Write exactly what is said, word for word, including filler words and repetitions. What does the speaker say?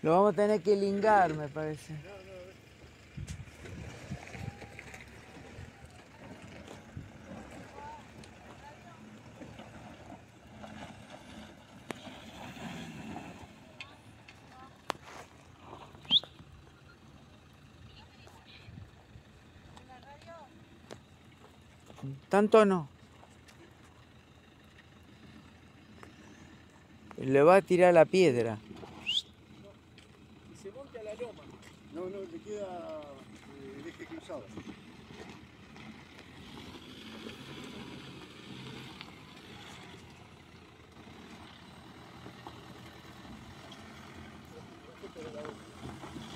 Lo vamos a tener que lingar, me parece. Tanto no. Le va a tirar la piedra. Y se monta a la loma. No, no, le queda eh, el eje cruzado. Pero la